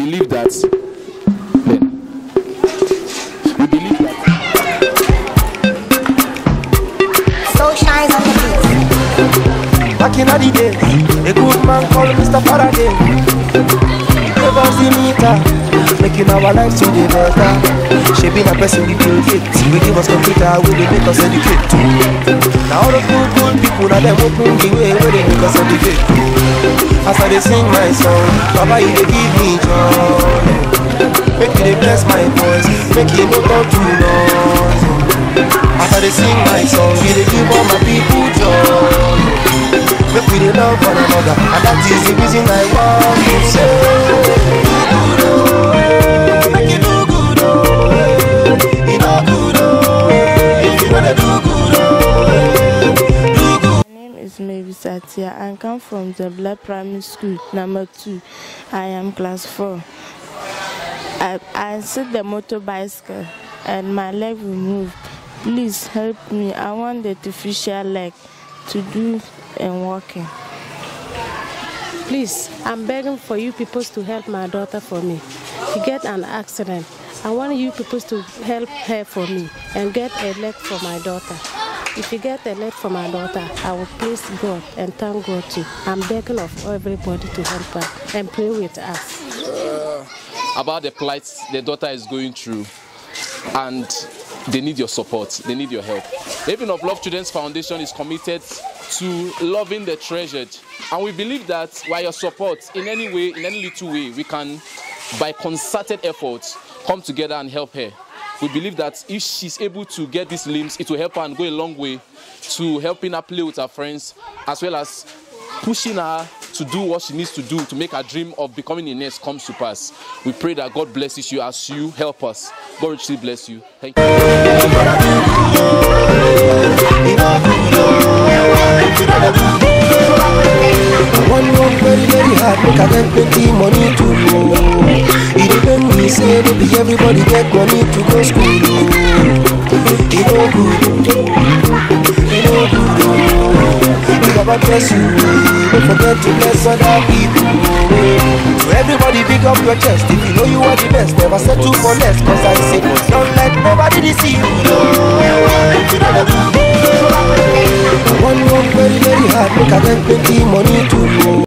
believe that So shines on the beat. Back in the day, a good man called Mr. Faraday. Give us the meter, making our lives to the better. Shaping a person we build it. We give us computer, we will make us educate. Now all the good people, now them open the way where they make us educate. As I sing my song, Baba, you they give me joy. Make you they bless my voice, make you no talk too noise. As I sing my song, we they give all my people joy. Make we dey love one another, and that is the reason I want to say, good oh, make you do good oh, you know good oh, if you wanna do good oh, do good. My name is Mary Satia. I come from the Black Primary School, number 2. I am class 4. I sit the motorbicycle and my leg will move. Please help me. I want the artificial leg to do and walking. Please, I'm begging for you people to help my daughter for me. She get an accident. I want you people to help her for me and get a leg for my daughter. If you get a leg for my daughter, I will praise God and thank God too. I'm begging of everybody to help her and pray with us. About the plight the daughter is going through, and they need your support, they need your help. Even of Love Children's Foundation is committed to loving the treasured, and we believe that by your support, in any way, in any little way, we can, by concerted efforts, come together and help her. We believe that if she's able to get these limbs, it will help her and go a long way to helping her play with her friends, as well as pushing her to do what she needs to do to make her dream of becoming a nurse come to pass. We pray that God blesses you as you help us. God richly bless you. Thank you. One work very, very hard, make I get plenty money to go. It depends me, say, baby, everybody get money to go school. It no good, it no good. God bless you, don't forget to bless other people. So everybody pick up your chest, if you know you are the best, never settle for less. Cause I say, don't let nobody deceive you. One work very, very hard, make I get plenty money to go.